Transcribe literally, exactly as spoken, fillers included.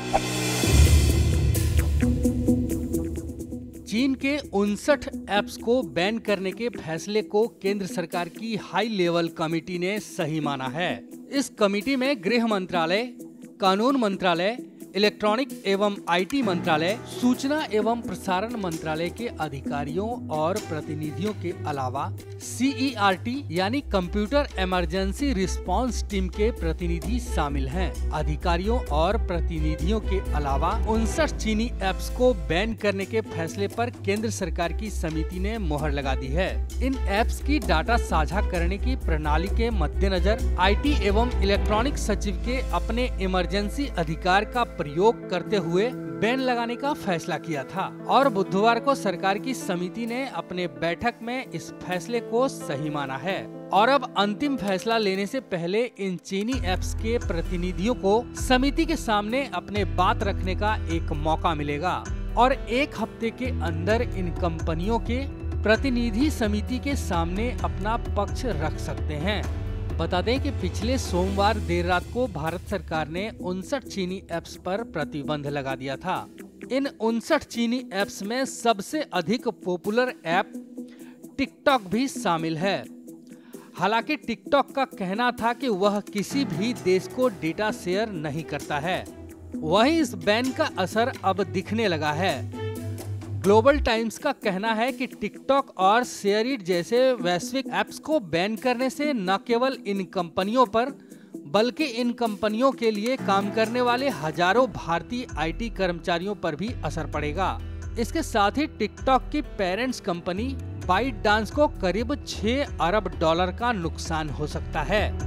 चीन के उनसठ ऐप्स को बैन करने के फैसले को केंद्र सरकार की हाई लेवल कमेटी ने सही माना है। इस कमेटी में गृह मंत्रालय, कानून मंत्रालय, इलेक्ट्रॉनिक एवं आईटी मंत्रालय, सूचना एवं प्रसारण मंत्रालय के अधिकारियों और प्रतिनिधियों के अलावा सीईआरटी यानी कंप्यूटर इमरजेंसी रिस्पांस टीम के प्रतिनिधि शामिल हैं। अधिकारियों और प्रतिनिधियों के अलावा उनसठ चीनी ऐप्स को बैन करने के फैसले पर केंद्र सरकार की समिति ने मोहर लगा दी है। इन ऐप्स की डाटा साझा करने की प्रणाली के मद्देनजर आईटी एवं इलेक्ट्रॉनिक सचिव के अपने इमरजेंसी अधिकार का प्रयोग करते हुए बैन लगाने का फैसला किया था और बुधवार को सरकार की समिति ने अपने बैठक में इस फैसले को सही माना है। और अब अंतिम फैसला लेने से पहले इन चीनी ऐप्स के प्रतिनिधियों को समिति के सामने अपने बात रखने का एक मौका मिलेगा और एक हफ्ते के अंदर इन कंपनियों के प्रतिनिधि समिति के सामने अपना पक्ष रख सकते हैं। बता दें कि पिछले सोमवार देर रात को भारत सरकार ने उनसठ चीनी ऐप्स पर प्रतिबंध लगा दिया था। इन उनसठ चीनी ऐप्स में सबसे अधिक पॉपुलर ऐप टिकटॉक भी शामिल है। हालांकि टिकटॉक का कहना था कि वह किसी भी देश को डेटा शेयर नहीं करता है। वहीं इस बैन का असर अब दिखने लगा है। ग्लोबल टाइम्स का कहना है कि टिकटॉक और शेयरइट जैसे वैश्विक ऐप्स को बैन करने से न केवल इन कंपनियों पर बल्कि इन कंपनियों के लिए काम करने वाले हजारों भारतीय आईटी कर्मचारियों पर भी असर पड़ेगा। इसके साथ ही टिकटॉक की पेरेंट्स कंपनी बाइट डांस को करीब छह अरब डॉलर का नुकसान हो सकता है।